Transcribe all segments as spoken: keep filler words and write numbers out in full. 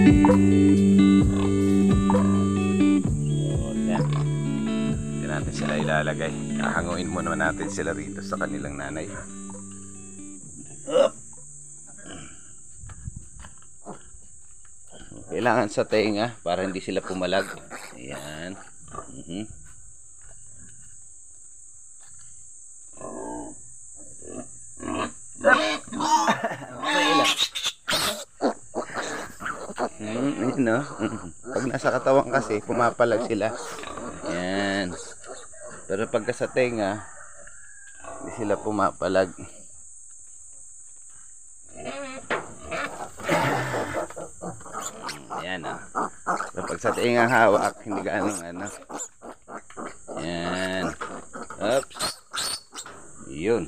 Hindi natin sila ilalagay. Kahanguin muna natin sila rito sa kanilang nanay. Kailangan sa tenga para hindi sila pumalag. Ayan. Mm-hmm. Hmm, ayun no. Pag nasa katawan kasi pumapalag sila. Ayan. Pero pagka sa tenga hindi sila pumapalag. Ayan o. So, pag sa tenga hawak hindi gaano ano. Ayan. Oops. Yun.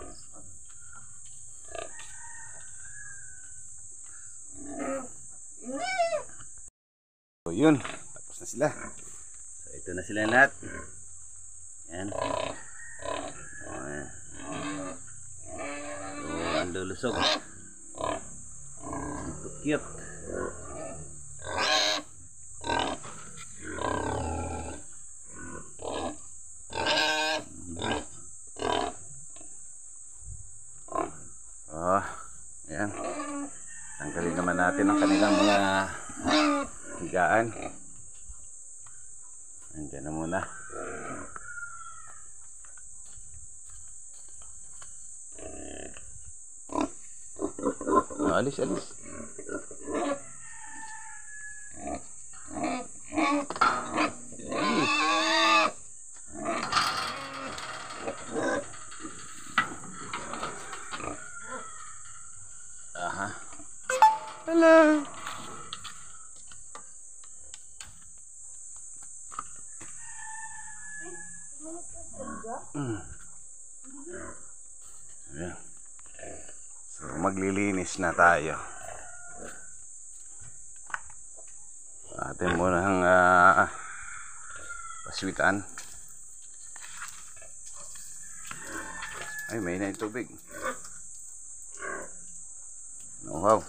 So yun, tapos na sila. So ito na sila lahat. Ayan. Ayan. So ang lulusog. So cute. Oh, ayan. Tanggalin naman natin ang kanilang mga higaan. Andiyan na muna. Oh, alis, alis. Aha. Hello. Mm. Ayan. So maglilinis na tayo. Atin muna ang uh, paswitan. Ay, may na yung tubig. Oh, wow.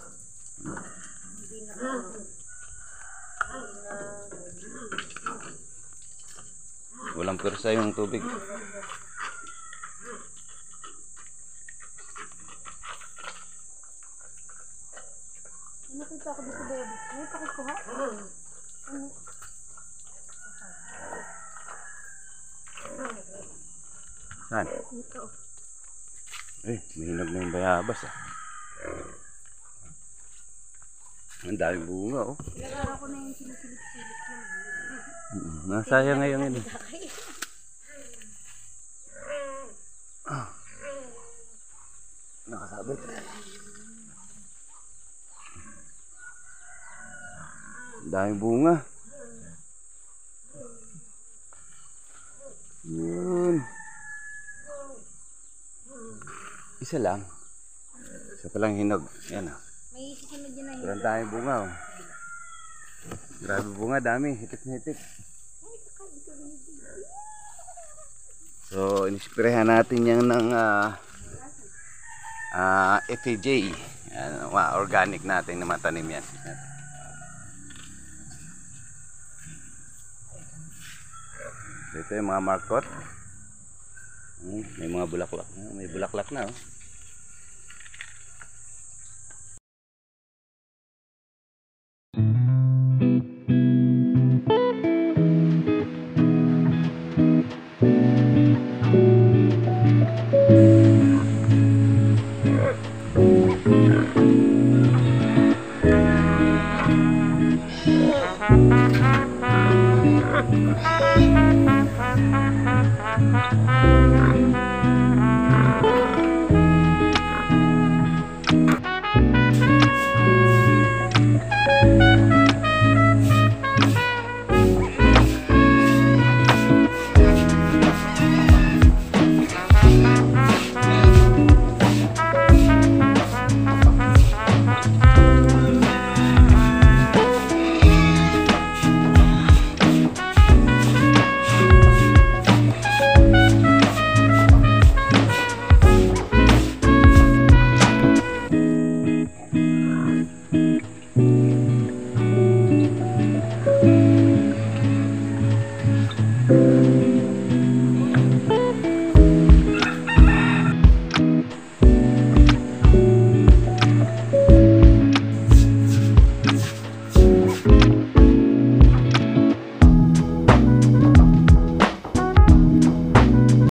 Walang persa yung tubig. Nakita ko dito baby. May pakikuha. Saan? Dito. Eh, mahinog na yung bayabas ah. Ang daming bunga oh. Ilalaro ko na yung sinisilip-silip naman. Nasaya ngayon yun. Ah. Nakasabit. Ang daming bunga. Yun. Isa lang. Isa palang hinog. Yan ah. May sisimid yun na yun. Walang tayong bunga oh. Grabe bunga, dami. Hitik na hitik. So, inisprehan natin yan ng uh, uh, F A J. Yan, uh, organic natin na matanim yan. Ito yung mga markot. May mga bulaklak. May bulaklak na oh.